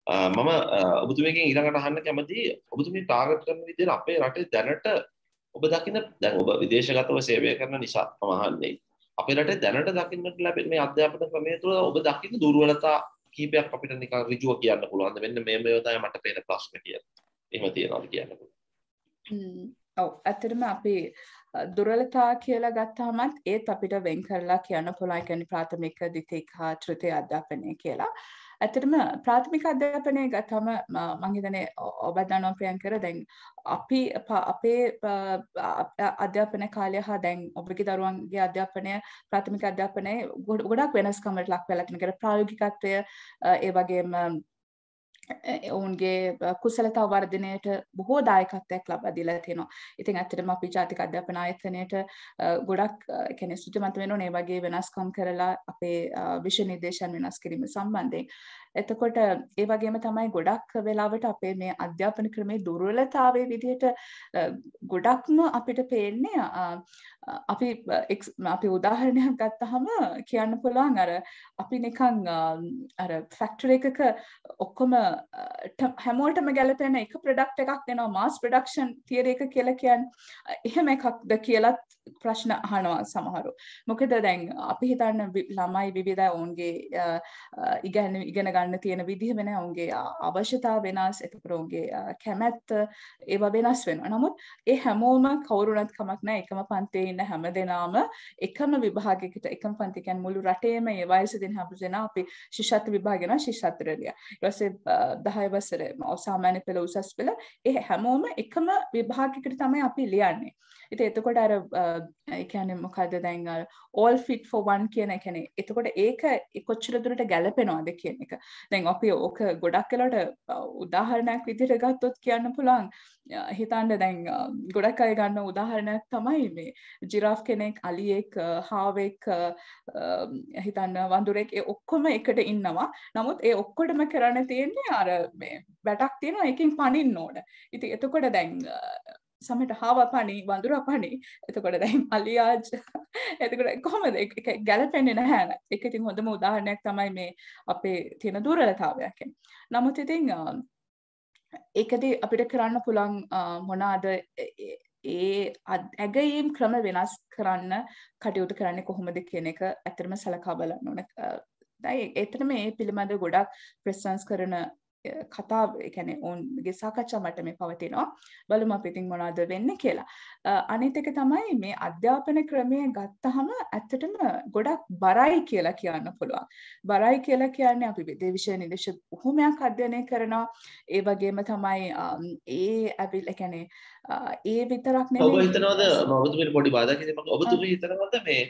මම ඔබතුමියකින් ඊළඟට අහන්න කැමතියි ඔබතුමිය ටාගට් කරන විදිහට අපේ රටේ දැනට ඔබ දකින දැන් ඔබ විදේශගතව සේවය කරන නිසා මම අහන්නේ අපේ රටේ දැනට දකින්නට ලැබෙන මේ අධ්‍යාපන ක්‍රමය තුළ ඔබ දකින දුර්වලතා කීපයක් අපිට නිකන් ඍජුව කියන්න පුළුවන්ද මෙන්න මේ තමයි මට පේන ප්‍රශ්න කියලා. එහෙම තියනවාද කියන්න පුළුවන්. ඔව් ඇත්තටම අපි දුර්වලතා කියලා ගත්තාමත් ඒත් අපිට වෙන් කරලා කියන්න පුළුවන්. ඒ කියන්නේ ප්‍රාථමික, ද්විතීයික හා තෘතීයික අධ්‍යාපනය කියලා. ඇත්තටම ප්‍රාථමික අධ්‍යාපනය ගත්තම මම හිතන්නේ ඔබ දන්නවා ප්‍රියංකර දැන් අපි අපේ අධ්‍යාපන කාලය හා දැන් ඔබගේ දරුවන්ගේ අධ්‍යාපනය ප්‍රාථමික අධ්‍යාපනයේ ගොඩක් වෙනස්කමකට ලක් වෙලා තියෙනවා. ප්‍රායෝගිකත්වය ඒ වගේම ඔවුන්ගේ කුසලතා වර්ධනයට බොහෝ දායකත්වයක් ලබා දීලා තියෙනවා. ඉතින් ඇත්තටම අපි ජාතික අධ්‍යාපන ආයතනයට ගොඩක් කියන්නේ ස්තුතිවන්ත වෙනවා මේ වගේ වෙනස්කම් කරලා අපේ විෂය නිර්දේශන වෙනස් කිරීම සම්බන්ධයෙන්. එතකොට ඒ වගේම තමයි ගොඩක් වෙලාවට අපේ මේ අධ්‍යාපන ක්‍රමයේ දුර්වලතාවයේ විදිහට ගොඩක්ම අපිට පේන්නේ අපි උදාහරණයක් ගත්තහම කියන්න පුළුවන් අර අපි නිකන් අර ෆැක්ටරි එකක ඔක්කොම හැමෝටම ගැලපෙන එක ප්‍රොඩක්ට් එකක් දෙනවා මාස් ප්‍රොඩක්ෂන් තියරි එක කියලා කියන්නේ එහෙම එකක්ද කියලාත් ප්‍රශ්න අහනවා සමහරව. මොකද දැන් අපි හිතන්න ළමයි විවිධ ඔවුන්ගේ ඉගෙන ගන්න තියෙන විදිහ වෙන ඔවුන්ගේ අවශ්‍යතාව වෙනස් එතකොට ඔවුන්ගේ කැමැත්ත ඒවා වෙනස් වෙනවා. නමුත් ඒ හැමෝම කවුරුණත් කමක් නැහැ එකම පන්තියේ ඉන්න හැම දෙනාම එකම විභාගයකට එකම පන්ති කියන්නේ මුළු රටේම ඒ වයසේ දෙන හැම දෙනා අපි ශිෂ්‍යත්ව විභාග යනවා ශිෂ්‍යත්වයට ඊට පස්සේ 10 වසරේ සාමාන්‍ය පෙළ උසස් පෙළ ඒ හැමෝම එකම විභාගයකට තමයි අපි ලියන්නේ. ඉතින් එතකොට අර ඒ කියන්නේ මොකද්ද දැන් all fit for one කියන කියන්නේ එතකොට ඒක කොච්චර දුරට ගැලපෙනවද කියන එක. දැන් අපි ඕක ගොඩක් වෙලාවට උදාහරණයක් විදිහට ගත්තොත් කියන්න පුළුවන් හිතන්න දැන් ගොඩක් අය ගන්න උදාහරණයක් තමයි මේ ජිරාෆ් කෙනෙක් අලියෙක් හාවෙක් හිතන්න වඳුරෙක් ඒ ඔක්කොම එකට ඉන්නවා. නමුත් ඒ ඔක්කොටම කරන්න තියෙන්නේ අර මේ වැටක් තියෙනවා ඒකෙන් පනින්න ඕන. ඉතින් එතකොට දැන් සමහරට හාව පනි වඳුර පනි එතකොට දැන් අලියාජ් එතකොට කොහොමද ඒක ගැලපෙන්නේ නැහැ නේද? ඒක ඉතින් හොඳම උදාහරණයක් තමයි මේ අපේ තියෙන දුර්වලතාවයක්. නමුත් ඉතින් ඒකදී අපිට කරන්න පුළුවන් මොනවාද ඒ ඇගයීම් ක්‍රම වෙනස් කරන්න කටයුතු කරන්නේ කොහොමද කියන එක ඇත්තටම සලකා බලන්න ඕන. දැන් ඒතරම මේ පිළිබඳව ගොඩක් ප්‍රසන්ස් කරන කතා ඒ කියන්නේ ඔවුන්ගේ සාකච්ඡා මට්ටමේ පවතිනවා. බලමු අපි ඉතින් මොනවද වෙන්නේ කියලා. අනිත් එක තමයි මේ අධ්‍යාපන ක්‍රමය ගත්තහම ඇත්තටම ගොඩක් බරයි කියලා කියන්න පුළුවන්. බරයි කියලා කියන්නේ අපි විෂය නිර්දේශ බොහොමයක් අධ්‍යයනය කරනවා. ඒ වගේම තමයි ඒ කියන්නේ ඒ විතරක් නෙමෙයි. ඔබ හිතනවාද ඔබතුමීට පොඩි බාධාවක් ඉතින් ඔබතුමී හිතනවාද මේ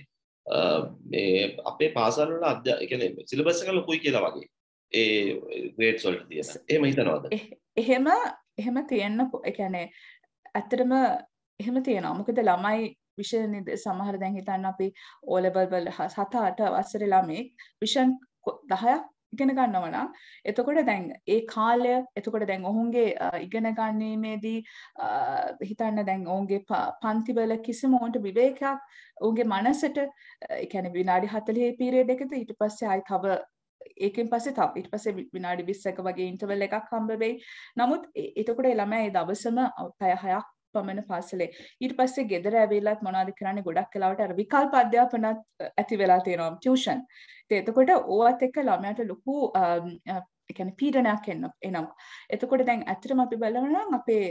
අපේ පාසල් වල ඒ කියන්නේ සිලබස් එක ලොකුයි කියලා වගේ. ඒ ග්‍රේඩ්ස් වලට තියෙන. එහෙම හිතනවද? එහෙම තියෙන්න ඒ කියන්නේ ඇත්තටම එහෙම තියෙනවා. මොකද ළමයි විෂය සමහර දැන් හිතන්න අපි O level වල 7-8 වසරේ ළමෙක් විෂන් 10ක් ඉගෙන ගන්නවා නම් එතකොට දැන් ඒ කාලය එතකොට දැන් ඔවුන්ගේ ඉගෙන ගැනීමේදී හිතන්න දැන් ඔවුන්ගේ පන්තිවල කිසිම ඔවුන්ට විවේකයක් ඔවුන්ගේ මනසට ඒ කියන්නේ විනාඩි 40 පීරියඩ් එකද ඊට පස්සේ ආයි තව ඒකෙන් පස්සේ තව ඊට පස්සේ විනාඩි 20ක වගේ ඉන්ටර්වල් එකක් හම්බ වෙයි. නමුත් එතකොට ළමයා ඒ දවසම පැය 6ක් පමණ පාසලේ ඊට පස්සේ ගෙදර ඇවිල්ලත් මොනවද කරන්නේ ගොඩක් වෙලාවට අර විකල්ප අධ්‍යාපනත් ඇති වෙලා තියෙනවා ටියුෂන්. එතකොට ඕවත් එක්ක ළමයාට ලොකු ඒ කියන්නේ පීඩනයක් එනවා. එතකොට දැන් ඇත්තටම අපි බලනවා නම් අපේ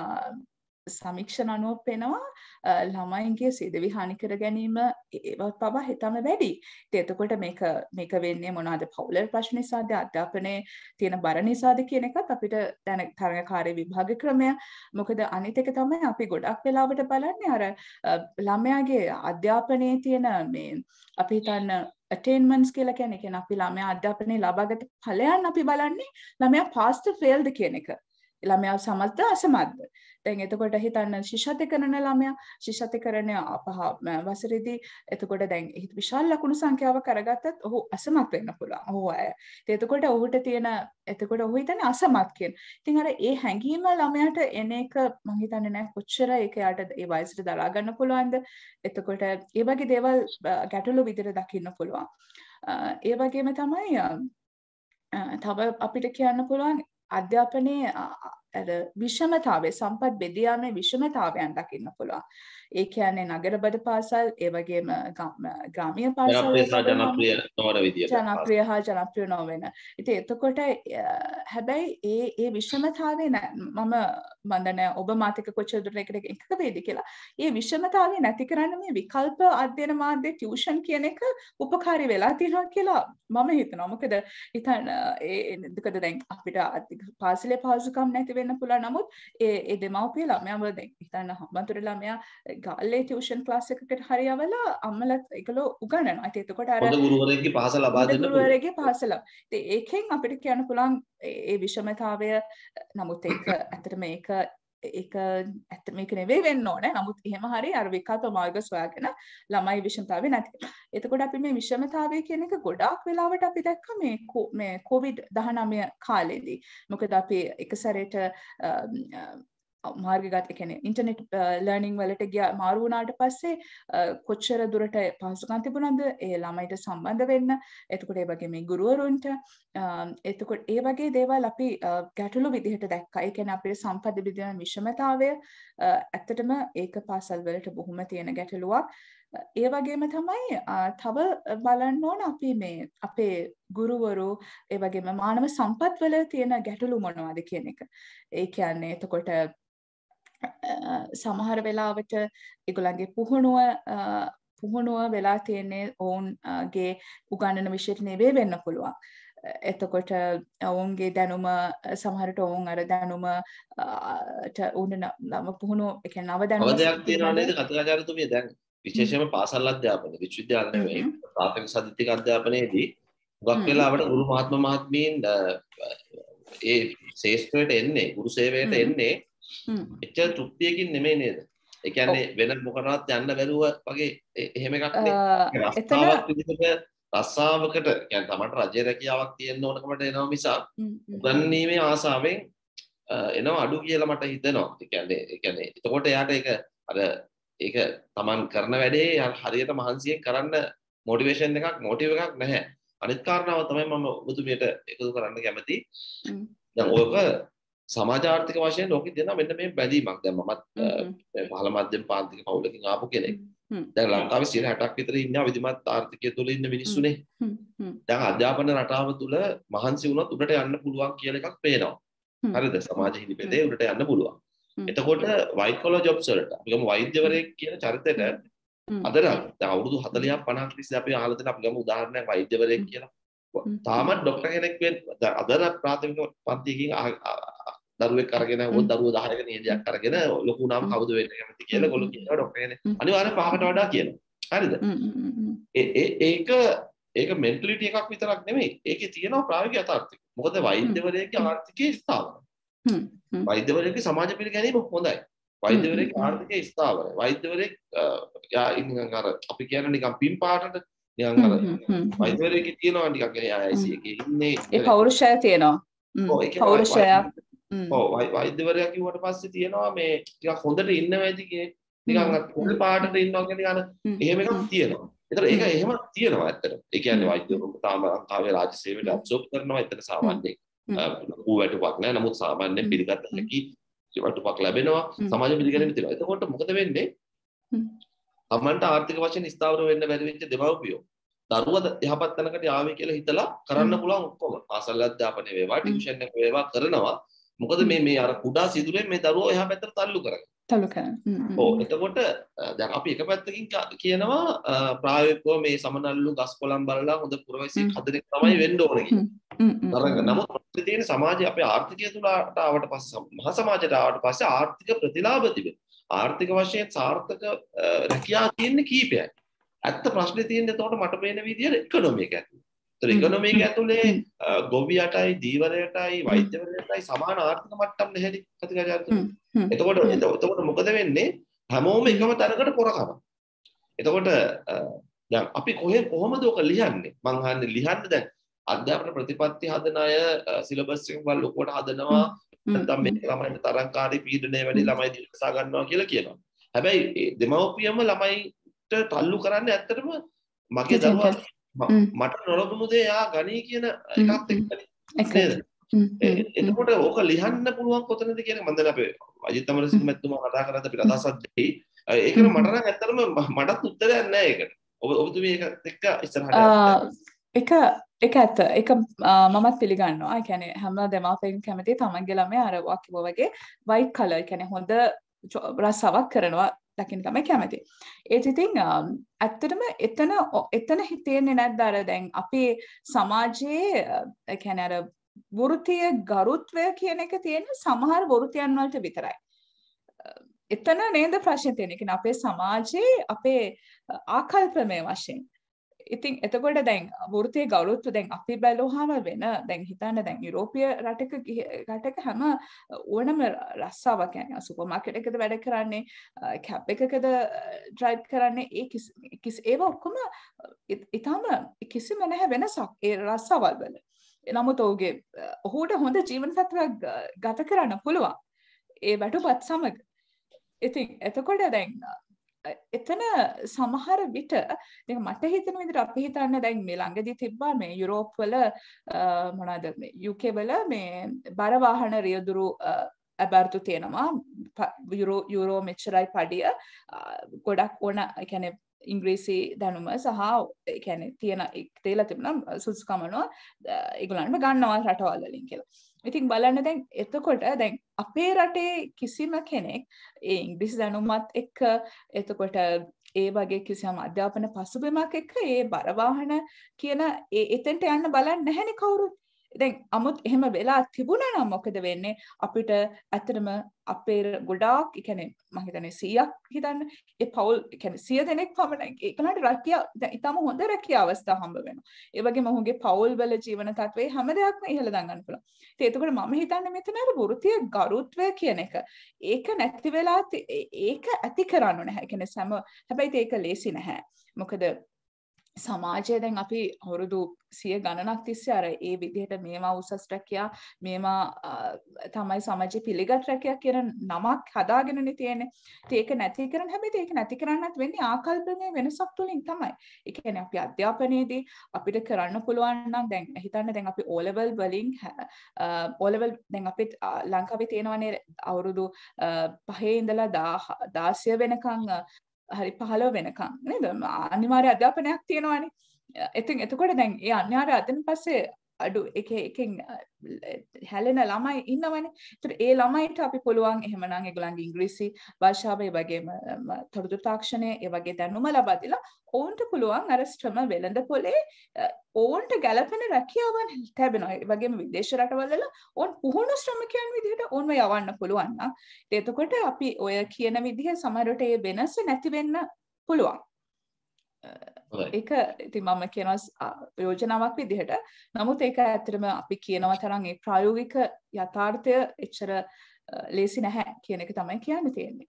සමීක්ෂණ අනුව පෙනවා ළමයින්ගේ සියදිවි හානි කර ගැනීම ඒවත් පවා හිතම වැඩි. ඉතින් එතකොට මේක වෙන්නේ මොනවාද පෞල ප්‍රශ්න නිසාද අධ්‍යාපනයේ තියෙන බර නිසාද කියන එකත් අපිට දැන තරඟකාරී විභාග ක්‍රමය. මොකද අනිත් එක තමයි අපි ගොඩක් වෙලාවට බලන්නේ අර ළමයාගේ අධ්‍යාපනයේ තියෙන මේ අපි හිතන්න attainments කියලා කියන්නේ අපි ළමයා අධ්‍යාපනයේ ලබාගත ඵලයන් අපි බලන්නේ ළමයා passed failed කියන එක. ළමයා සමත්ද අසමත්ද? දැන් එතකොට හිතන්න ශිෂ්‍යත්ව කරන ළමයා ශිෂ්‍යත්ව කරන වසරේදී එතකොට දැන් විශාල ලකුණු සංඛ්‍යාවක් අරගත්තත් ඔහු අසමත් වෙන්න පුළුවන්. ඔහු අය. එතකොට ඔහුට තියෙන එතකොට ඔහු හිතන්නේ අසමත් කියන. ඉතින් අර ඒ හැඟීම ළමයාට එන එක මම හිතන්නේ නැහැ කොච්චර ඒක යාට ඒ වයසට දරා ගන්න පුළුවන්ද. එතකොට ඒ වගේ දේවල් ගැටලු විදිහට දකින්න පුළුවන්. ඒ වගේම තමයි තව අපිට කියන්න පුළුවන් අධ්‍යාපනයේ විෂමතාවය සම්පත් බෙදියාමේ විෂමතාවයන් දකින්න පුළුවන්. ඒ කියන්නේ නගරබද පාසල් ඒ වගේම ග්‍රාමීය පාසල් ජනප්‍රිය නොවන විදියට ජනප්‍රිය හා ජනප්‍රිය නොවන. ඉතින් එතකොට හැබැයි ඒ විෂමතාවය මම දන්නේ ඔබ මාත් එක්ක කොච්චර දුරට එකට එකක වේද කියලා. ඒ විෂමතාවය නැති කරන්න මේ විකල්ප අධ්‍යයන මාධ්‍ය ටියුෂන් කියන එක උපකාරී වෙලා තියෙනවා කියලා මම හිතනවා. මොකද හිතන්න මොකද දැන් අපිට පාසලේ පහසුකම් නැති වෙන්න පුළුවන්. නමුත් ඒ දෙමව්පිය ළමයාව දැන් හිතන්න හම්බන්තොට ළමයා ගාල්ලේ ටියුෂන් ක්ලාස් එකකට හරි යවලා අම්මලත් ඒකලෝ උගන්වනවා. ඉතින් එතකොට අර හොඳ ගුරුවරයෙක්ගේ පහස ලබා දෙන්න පුළුවන්. ගුරුවරයෙක්ගේ පහස ලබා. ඉතින් ඒකෙන් අපිට කියන්න පුළුවන් ඒ විෂමතාවය නමුත් ඒක ඇත්තටම ඒක ඇත්ත මේක නෙවෙයි වෙන්න ඕනේ. නමුත් එහෙම හරි අර විකල්ප මාර්ග සොයාගෙන ළමයි විෂමතාවය නැති කරනවා. එතකොට අපි මේ විෂමතාවය කියන එක ගොඩාක් වෙලාවට අපි දැක්ක මේ COVID-19 කාලේදී. මොකද අපි එක සැරේට මාර්ගගත කියන්නේ ඉන්ටර්නෙට් ලර්නින් වලට ගියා මාරු වුණාට පස්සේ කොච්චර දුරට පහසුකම් තිබුණාද ඒ ළමයිට සම්බන්ධ වෙන්න. එතකොට ඒ වගේ මේ ගුරුවරුන්ට එතකොට ඒ වගේ දේවල් අපි ගැටලු විදිහට දැක්කා. ඒ කියන්නේ අපේ සම්පත් බෙදීම විෂමතාවය ඇත්තටම ඒක පාසල් වලට බොහොම තියෙන ගැටලුවක්. ඒ වගේම තමයි තව බලන්න ඕන අපි මේ අපේ ගුරුවරු ඒ වගේම මානව සම්පත් වල තියෙන ගැටලු මොනවද කියන එක. ඒ කියන්නේ එතකොට සමහර වෙලාවට ඒගොල්ලන්ගේ පුහුණුව වෙලා තියෙන්නේ ඔවුන්ගේ උගන්වන විෂයට නෙවෙයි වෙන්න පුළුවන්. එතකොට ඔවුන්ගේ දැනුම සමහරට ඔවුන් අර දැනුමට උන නම පුහුණුව ඒ කියන්නේ නව දැනුම අවදයක් තියෙනවා නේද කතාචාර්යතුමිය දැන් විශේෂයෙන්ම පාසල් අධ්‍යාපනය විශ්වවිද්‍යාල නෙවෙයි ප්‍රාථමික සාහිත්‍යික අධ්‍යාපනයේදී ගොඩක් වෙලාවට ගුරු මහත්මීන් ඒ ශේෂ්ත්‍රයට එන්නේ ගුරු සේවයට එන්නේ එච්චර තෘප්තියකින් නෙමෙයි නේද? ඒ කියන්නේ වෙන මොකටවත් යන්න බැරුව වගේ එහෙම එකක් නේ. රස්සාවක් විදිහට රස්සාවකට කියන්නේ තමන්ට රජයේ රැකියාවක් තියෙන්න ඕනකමට එනවා මිසක් උගන්වීමේ ආසාවෙන් එනවා අඩු කියලා මට හිතෙනවා. ඒ කියන්නේ එතකොට එයාට ඒක තමන් කරන වැඩේ හරියට මහන්සියෙන් කරන්න මොටිවේෂන් එකක් මොටිව් එකක් නැහැ. අනිත් කාරණාව තමයි මම ඔබතුමියට එකතු කරන්න කැමති. දැන් ඔයක සමාජ ආර්ථික වශයෙන් ලෝකෙ දෙනවා මෙන්න මේ බැඳීමක්. දැන් මමත් පහළ මධ්‍යම පාන්තික පවුලකින් ආපු කෙනෙක්. දැන් ලංකාවේ 60ක් විතර ඉන්නවා විධිමත් ආර්ථිකය තුළ ඉන්න මිනිස්සුනේ. දැන් අධ්‍යාපන රටාව තුළ මහන්සි වුණොත් උඩට යන්න පුළුවන් කියලා එකක් පේනවා. හරිද? සමාජ හිමිපෙදේ උඩට යන්න පුළුවන්. එතකොට white collar jobs වලට අපි ගමු වෛද්‍යවරයෙක් කියන චරිතෙට අද දැන් අවුරුදු 40ක් 50ක් තිස්සේ අපි අහලා තියෙන අපි ගමු උදාහරණයක් වෛද්‍යවරයෙක් කියලා. තාමත් ડોක්ටර් කෙනෙක් වෙන්න අද ප්‍රාථමික පන්තියකින් දරුවෙක් අරගෙන හොත් දරුවෝ 10ක නියදයක් අරගෙන ලොකු නම් කවුද වෙන්න කැමති කියලා ගොල්ලෝ කියනවා ડોක්ටර් කෙනෙක්. අනිවාර්යෙන් පහකට වඩා කියනවා. හරිද? ඒක මෙන්ටැලිටි එකක් විතරක් නෙමෙයි. ඒකේ තියෙනවා ප්‍රායෝගික යථාර්ථය. මොකද වෛද්‍යවරයෙක්ගේ ආර්ථිකය ස්ථාවරයි. වෛද්‍යවරයෙක්ගේ සමාජ පිළිගැනීම හොඳයි. වෛද්‍යවරයෙක්ගේ ආර්ථිකය ස්ථාවරයි. වෛද්‍යවරයෙක් නිකන් අර අපි කියන නිකන් පින් පාටට නිකන් අර වෛද්‍යවරයෙක්ගේ තියෙනවා නිකන් IIC එකේ ඉන්නේ ඒ පෞරුෂය තියෙනවා. පෞරුෂය. ඔව් වෛද්‍යවරයා කිව්වට පස්සේ තියෙනවා මේ ටිකක් හොඳට ඉන්න වැඩි නිකන් පොල් පාටට ඉන්නවා කියන එහෙම එකක් තියෙනවා. ඒතර ඒක එහෙම තියෙනවා ඇත්තට. ඒ කියන්නේ වෛද්‍යවරු තාම ලංකාවේ රාජ්‍ය සේවයට අබ්සෝබ් කරනවා. එතන සාමාන්‍යයෙන් ලොකු වැටුපක් නැහැ. නමුත් සාමාන්‍යයෙන් පිළිගත් හැකි වැටුපක් ලැබෙනවා. සමාජ පිළිගැනීම තියෙනවා. එතකොට මොකද වෙන්නේ? තමන්ට ආර්ථික වශයෙන් ස්ථාවර වෙන්න බැරි වෙච්ච දෙමව්පියෝ දරුවා යහපත් තැනකට යාවි කියලා හිතලා කරන්න පුළුවන් ඔක්කොම පාසල් අධ්‍යාපනය වේවා ටියුෂන් එක වේවා කරනවා. මොකද මේ අර කුඩා සිදුරෙන් මේ දරුවෝ එහා පැත්තට තල්ලු කරගන්න. ඔව් එතකොට දැන් අපි එක පැත්තකින් කියනවා ප්‍රායෝගිකව මේ සමනල්ලු ගස් කොළන් බලලා හොඳ පුරවැසියෙක් හදන එක තමයි වෙන්න ඕනේ කියලා. නමුත් තියෙන සමාජයේ අපේ ආර්ථිකය තුලට ආවට පස්සේ මහ සමාජයට ආවට පස්සේ ආර්ථික ප්‍රතිලාභ තිබෙන. ආර්ථික වශයෙන් සාර්ථක රැකියාව තියෙන්නේ කීපයයි. ඇත්ත ප්‍රශ්නේ තියෙන්නේ එතකොට මට පේන විදිහට ඉකොනොමි එක ඇතුලේ. ඒතර ඉකොනොමි එක ඇතුලේ ගොවියටයි දීවරයටයි වෛද්‍යවරයටයි සමාන ආර්ථික මට්ටම් නැහැනේ කතිකාචාර්යතුමනි. එතකොට මොකද වෙන්නේ? හැමෝම එකම තැනකට පොර කරනවා. එතකොට දැන් අපි කොහොමද ඔක ලියන්නේ? මං අහන්නේ ලියන්න දැන් අධ්‍යාපන ප්‍රතිපත්ති හදන අය සිලබස් එක වල ලොකුවට හදනවා. නැත්නම් මේ ළමයින්ට තරංකාරී පීඩනය වැඩි ළමයි දිවසා ගන්නවා කියලා කියනවා. හැබැයි දෙමව්පියම ළමයිට තල්ලු කරන්නේ ඇත්තටම මගේ දරුවා මට නොලබුණු දේ යා ගනී කියන එකත් එක්කනේ. එතකොට ඕක ලියන්න පුළුවන් කොතනද කියන්නේ මම දැන් අපේ අජිත් අමරසිංහ මැතිතුමා කතා කරද්දී අපිට අදහසක් දෙයි. ඒකට මට නම් ඇත්තටම මටත් උත්තරයක් නැහැ ඒකට. ඔබතුමී ඒකත් එක්ක ඉස්සරහට ඒක ඇත්ත. ඒක මමත් පිළිගන්නවා. ඒ කියන්නේ හැම දෙමාපියන් කැමති තමන්ගේ ළමයා අර කිව්වා වගේ white color කියන්නේ හොඳ රසාවක් කරනවා දකින්න තමයි කැමති. ඒත් ඉතින් ඇත්තටම එතන හිතෙන්නේ නැද්ද අර දැන් අපේ සමාජයේ ඒ කියන්නේ අර වෘත්තීය ගරුත්වය කියන එක තියෙන සමහර වෘත්තයන් වලට විතරයි. එතන නේද ප්‍රශ්නේ තියෙන්නේ. කියන්නේ අපේ සමාජයේ අපේ ආකල්පමය වශයෙන්. ඉතින් එතකොට දැන් වෘත්තීය ගෞරවත්ව දැන් අපි බැලුවාම වෙන දැන් හිතන්න දැන් යුරෝපීය රටක හැම ඕනම රස්සාවක් කියන්නේ සුපර් මාකට් එකකද වැඩ කරන්නේ කැබ් එකකද ඩ්‍රයිව් කරන්නේ ඒව ඔක්කොම ඊටම කිසිම නැහැ වෙනසක් ඒ රස්සාවල් වල. නමුත් ඔහුට හොඳ ජීවන තත්ත්වයක් ගත කරන්න පුළුවන් ඒ වැටුපත් සමග. ඉතින් එතකොට දැන් එතන සමහර විට මට හිතෙන විදිහට අපි හිතන්නේ දැන් මේ ළඟදී තිබ්බා මේ යුරෝප් වල මොනවාද මේ UK වල මේ බර වාහන රියදුරු අබර්තු තියෙනවා යුරෝ මෙච්චරයි පඩිය ගොඩක් ඕන ඒ කියන්නේ ඉංග්‍රීසි දැනුම සහ ඒ කියන්නේ තියෙන තේලා තිබුණා සුසුකමනවා ඒගොල්ලන්ම ගන්නවා රටවල් වලින් කියලා. ඉතින් බලන්න දැන් එතකොට දැන් අපේ රටේ කිසිම කෙනෙක් ඒ ඉංග්‍රීසි දැනුමත් එක්ක එතකොට ඒ වගේ කිසියම් අධ්‍යාපන පසුබිමක් එක්ක ඒ බර වාහන කියන එතෙන්ට යන්න බලන්නේ නැහැනේ කවුරුත්. දැන් 아무ත් එහෙම වෙලා තිබුණා නම් මොකද වෙන්නේ අපිට ඇත්තටම අපේ ගොඩාක් ඒ කියන්නේ මම හිතන්නේ 100ක් හිතන්න ඒ පවුල් ඒ කියන්නේ 100 දෙනෙක් පමණ ඒකලට රැකියාව දැන් ඊටම හොඳ රැකියාව අවස්ථා හම්බ වෙනවා. ඒ වගේම ඔහුගේ පවුල් වල ජීවන තත්ත්වයේ හැම දෙයක්ම ඉහළ දාගන්න පුළුවන්. ඉතින් එතකොට මම හිතන්නේ මෙතන අර වෘත්තීය ගරුත්වය කියන එක ඒක නැති වෙලා ඒක ඇති කරන්න නැහැ. ඒ කියන්නේ හැබැයි ඒක ලේසි නැහැ. මොකද සමාජය දැන් අපි අවුරුදු 100 ගණනක් තිස්සේ අර ඒ විදිහට මේවා උසස් රැකියා මේවා තමයි සමාජයේ පිළිගත් රැකියා කියන නමක් හදාගෙනනේ තියෙන්නේ. ඉතින් ඒක නැති කරන්න හැබැයි ඒක නැති කරන්නත් වෙන්නේ ආකල්පමය වෙනසක් තුලින් තමයි. ඒ කියන්නේ අපි අධ්‍යාපනයේදී අපිට කරන්න පුළුවන් නම් දැන් හිතන්න දැන් අපි O level වලින් O level දැන් අපිට ලංකාවේ තියෙනවානේ අවුරුදු 5 ඉඳලා 16 වෙනකන් හරි 15 වෙනකන් නේද අනිවාර්ය අධ්‍යාපනයක් තියෙනවානේ. ඉතින් එතකොට දැන් ඒ අනිවාර්ය අදින් පස්සේ අඩු එකකින් හැලෙන ළමයි ඉන්නවනේ. ඒතර ඒ ළමයිට අපි පුළුවන් එහෙමනම් ඒගොල්ලන්ගේ ඉංග්‍රීසි භාෂාව ඒ වගේම තොරතුරු තාක්ෂණය ඒ වගේ දැනුම ලබා දීලා ඔවුන්ට පුළුවන් අර ශ්‍රම වෙළඳ පොලේ ඔවුන්ට ගැළපෙන රැකියාවන් ලැබෙනවා. ඒ වගේම විදේශ රටවල ඔවුන් පුහුණු ශ්‍රමිකයන් විදිහට ඔවුන්ව යවන්න පුළුවන් නම් එතකොට අපි ඔය කියන විදිහ සමහරවිට ඒ වෙනස නැති වෙන්න පුළුවන්. ඒක ඉතින් මම කියනවා යෝජනාවක් විදිහට. නමුත් ඒක ඇත්තටම අපි කියනවා තරම් ඒ ප්‍රායෝගික යථාර්ථය එච්චර ලේසි නැහැ කියන එක තමයි කියන්න තියෙන්නේ.